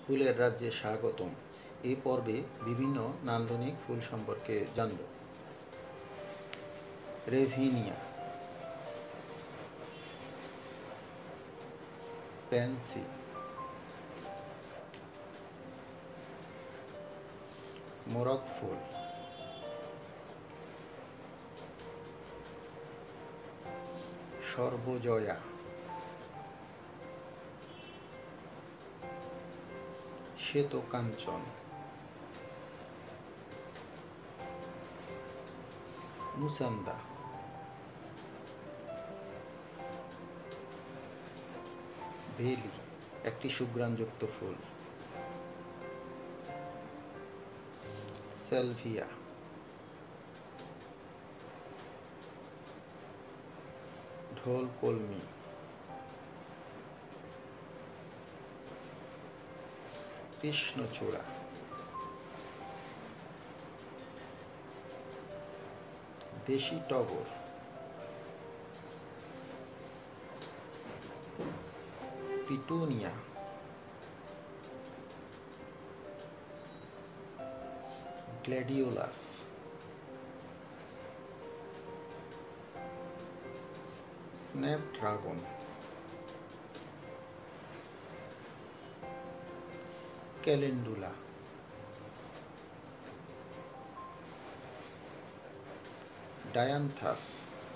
ফুলের রাজ্যে স্বাগতম। এই পর্বে বিভিন্ন নান্দনিক ফুল সম্পর্কে জানব। রেভিনিয়া, প্যান্সি, মোরগ ফুল, সর্বজয়া, শ্বেতকাঞ্চন, মুসান্দা, বেলি একটি সুঘ্রাণযুক্ত ফুল, সেলভিয়া, ঢোল কলমি, কৃষ্ণচূড়া, দেশি টগর, petunia, gladiolus, snapdragon, calendula, dianthus,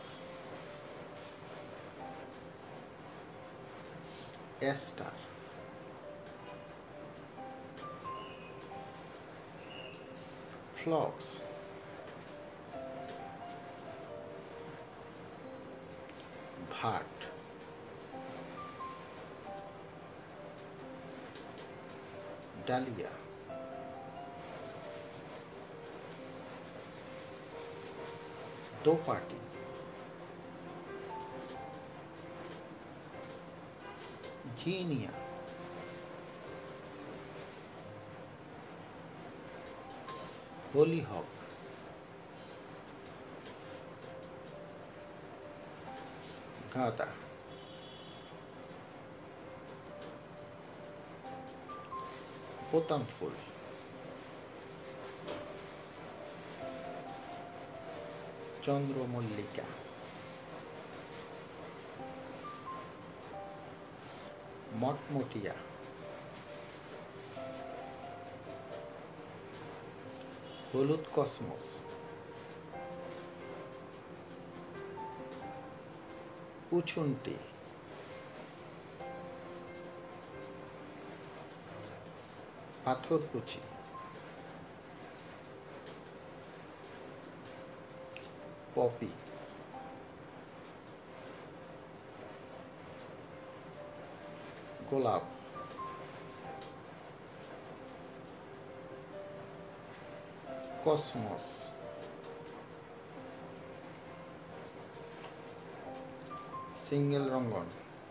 aster, phlox, ভাট, ডালিয়া, দোপাটি, জিনিয়া, হলিহক, গাঁদা, বোতাম ফুল, চন্দ্রমল্লিকা, মটমটিয়া, হলুদ কসমস, উছুন্টি, পাথরকুচি, পপি, গোলাপ, কসমস, সিঙ্গেল রঙ্গন,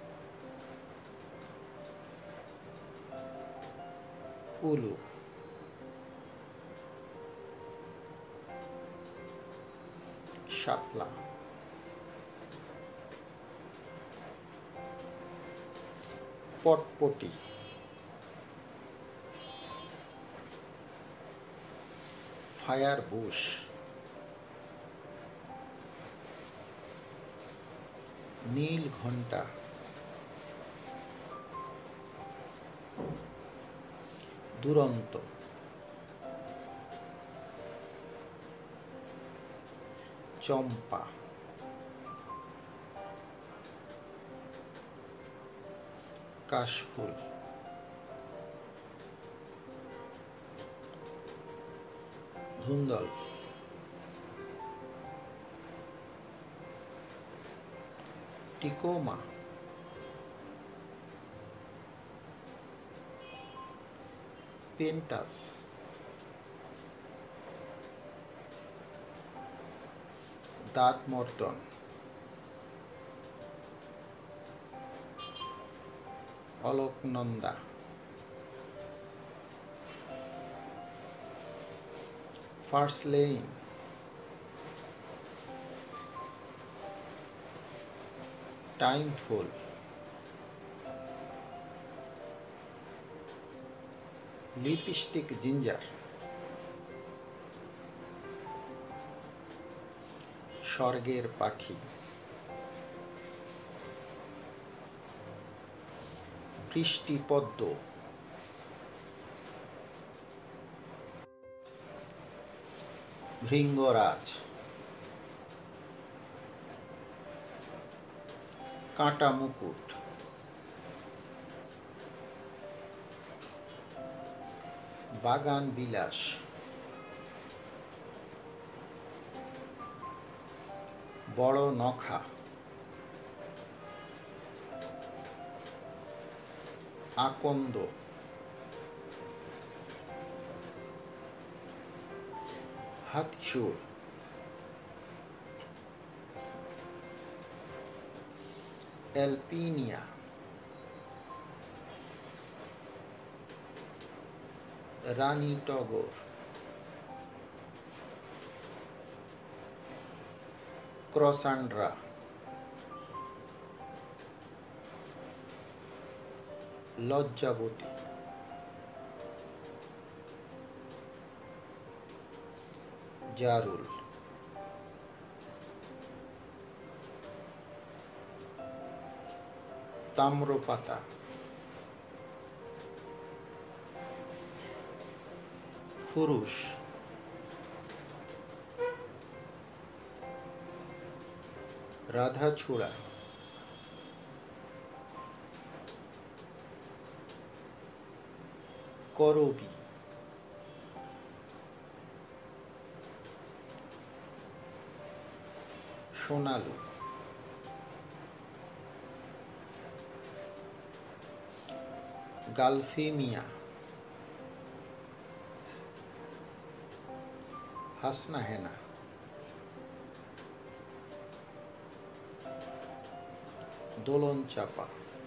উলু, শাপলা, পটপটি, ফায়ার বুশ, নীল ঘণ্টা, দুরন্ত, চম্পা, কাশফুল, ধুন্দল, টিকোমা, পেন্টাস, দাঁতমর্দন, অলকনন্দা, ফার্সলেইন, টাইম ফুল, লিপস্টিক জিঞ্জার, স্বর্গের পাখি, বৃষ্টিপদ্ম, ভৃঙ্গরাজ, কাঁটা মুকুট, বাগান বিলাস, বড় নখা, আকন্দ, হাতিসুর, অ্যালপিনিয়া, রানী টগর, ক্রসান্ড্রা, লজ্জাবতী, জারুল, তাম্রপাতা, ফুরুষ, রাধাচূড়া, করবী, সোনালু, গালফেমিয়া, হাসনা হেনা, দোলন চাপা,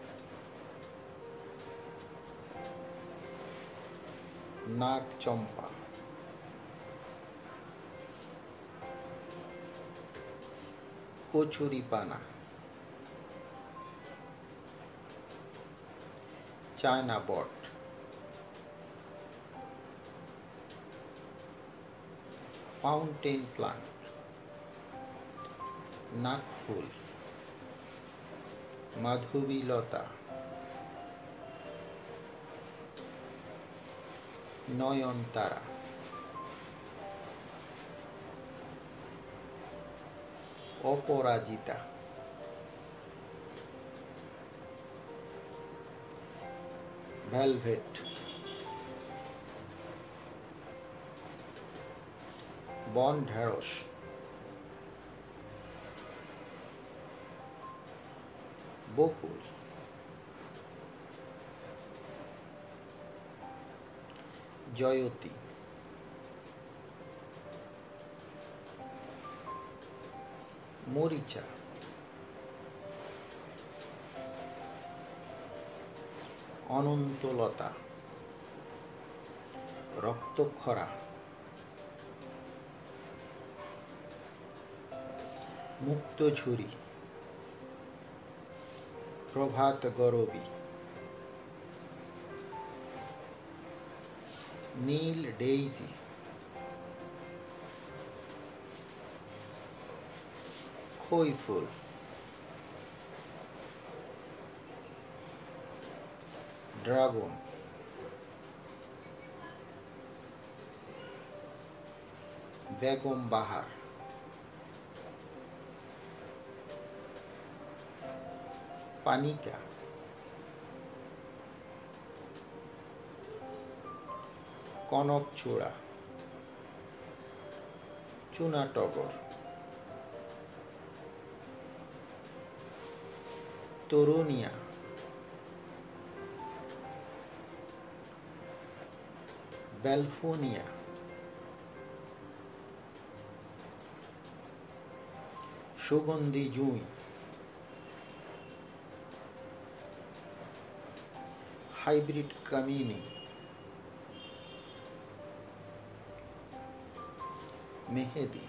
নাগ চম্পা, কচুরিপানা, চায়না বট, ফাউন্টেন প্লান্ট, নাকফুল, মাধবীলতা, নয়নতারা, অপরাজিতা, ভেলভেট, বন ঢেঁড়স, বকুল, জয়তী, মরিচা, অনন্তলতা, রক্তক্ষরা, মুক্তঝুরি, প্রভাত গরবী, নীল ডেইজি, খই ফুল, ড্রাগন, বেগম বাহার, পানিকা, কনকচূড়া, চুনা টগর, তরুণিয়া, বেলফোনিয়া, সুগন্ধি জুঁই, হাইব্রিড কামিনী, মেহেদি,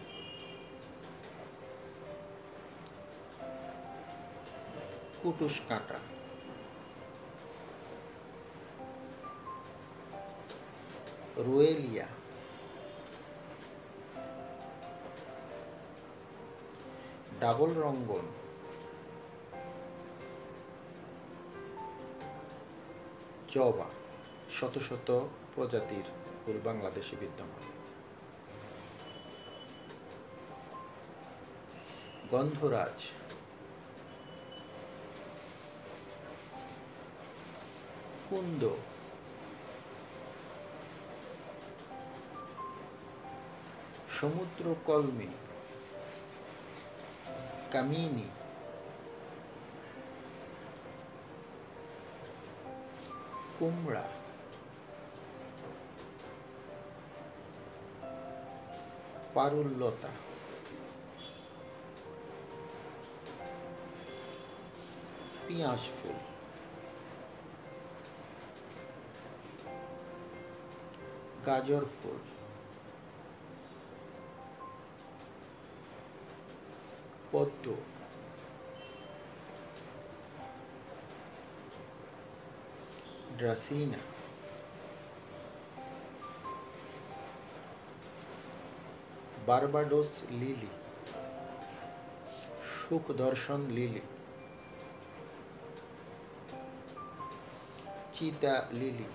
কুটুস কাঁটা, রোয়েলিয়া, ডাবল রঙ্গন, জবা। শত শত প্রজাতির ফুল বাংলাদেশে বিদ্যমান। গন্ধরাজ, কুন্দ, সমুদ্র কলমি, কামিনী, কুমড়া, পারুললতা, পিঁয়াজ ফুল, গাজর ফুল, পদ্ম, ড্রাসিনা, বারবাডোস লিলি, সুখদর্শন লিলি, চিতা লিলি,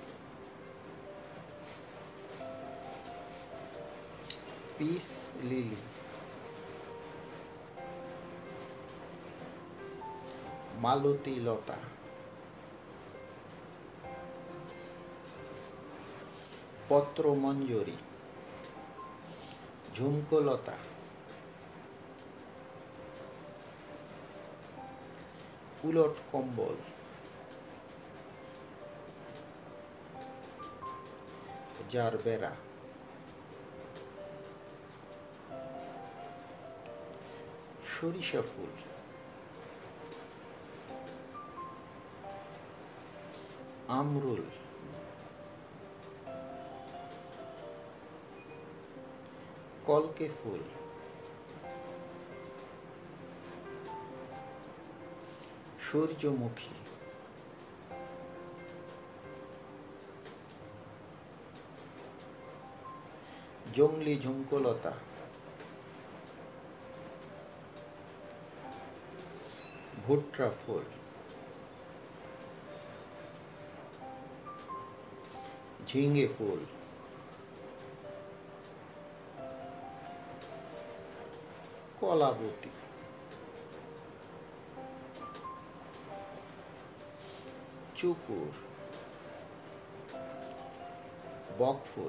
পিস লিলি, মালতী লতা, পত্রমঞ্জরি, ঝুমকোলতা, উলট কম্বল, জারবেরা, সরিষা ফুল, আমরুল, কলকে ফুল, সূর্যমুখী, জংলি ঝুমকোলতা, ভুট্টা ফুল, ঝিঙে ফুল, কলাবতী, চুকুর, বকফুল,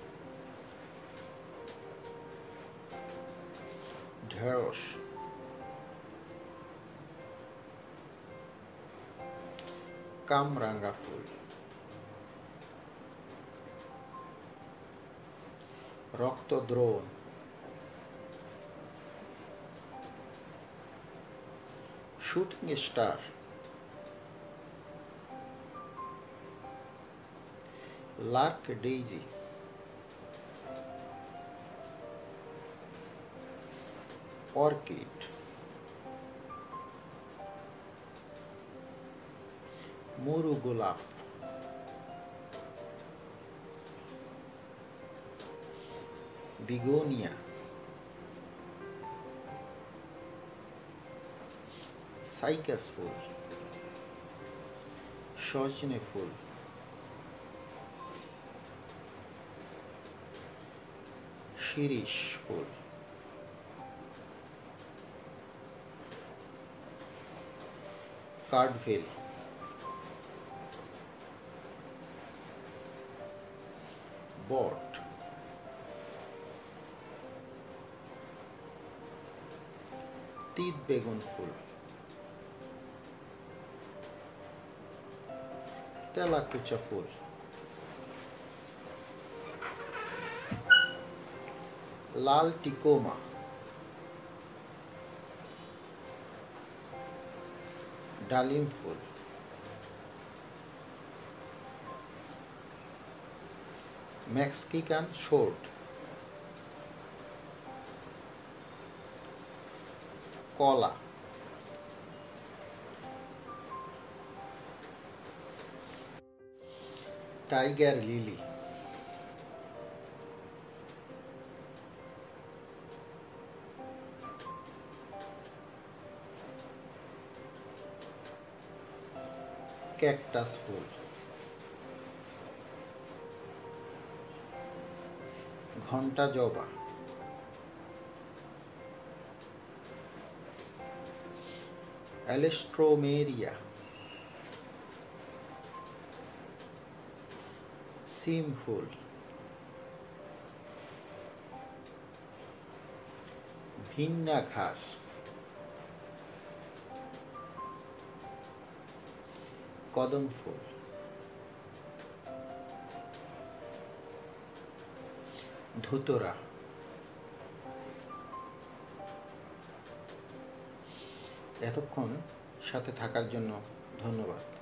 ঢেঁড়স, কামরাঙ্গা ফুল, রক্তদ্রোণ, shooting star, lark daisy, orchid, মরু গোলাপ, বিগোনিয়া, সাইকাস ফুল, সজনে ফুল, শিরীষ ফুল, কাঠভেল, বট, তিত বেগুন ফুল, তেলাকুচা ফুল, লাল টিকোমা, ডালিম ফুল, মেক্সিকান শোর্ট, কলা, টাইগার লিলি, ক্যাকটাস ফুল, ঘণ্টা জবা, অ্যালেস্ট্রোমেরিয়া, সিম ফুল, ভিন্না ঘাস, কদম ফুল, ধুতরা। এতক্ষণ সাথে থাকার জন্য ধন্যবাদ।